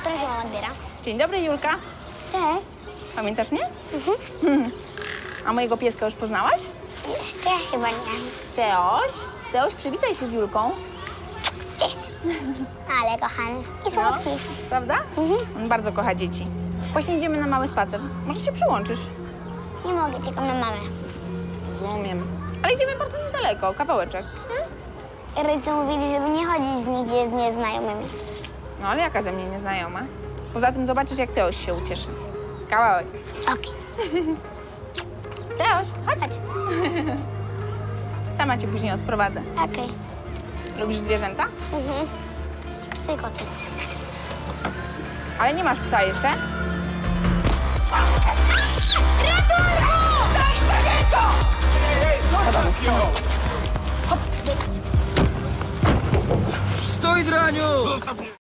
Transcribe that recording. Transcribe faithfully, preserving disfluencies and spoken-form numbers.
Która się mama odbiera? Dzień dobry, Julka. Cześć. Pamiętasz mnie? Mhm. A mojego pieska już poznałaś? Jeszcze chyba nie. Teoś? Teoś, przywitaj się z Julką. Cześć. Ale kochany. I słodki. No, prawda? Mhm. On bardzo kocha dzieci. Właśnie idziemy na mały spacer. Może się przyłączysz? Nie mogę, czekam na mamę. Rozumiem. Ale idziemy bardzo niedaleko, kawałeczek. I rodzice mówili, żeby nie chodzić nigdzie z nieznajomymi. No ale jaka ze mnie nieznajoma? Poza tym zobaczysz, jak Teoś się ucieszy. Kawałek. Okej. Teoś, chodź. Chodź. Sama cię później odprowadzę. Okej. Lubisz zwierzęta? Mhm. Psy, koty. Ale nie masz psa jeszcze? Spadamy, spadamy. Stój, draniu!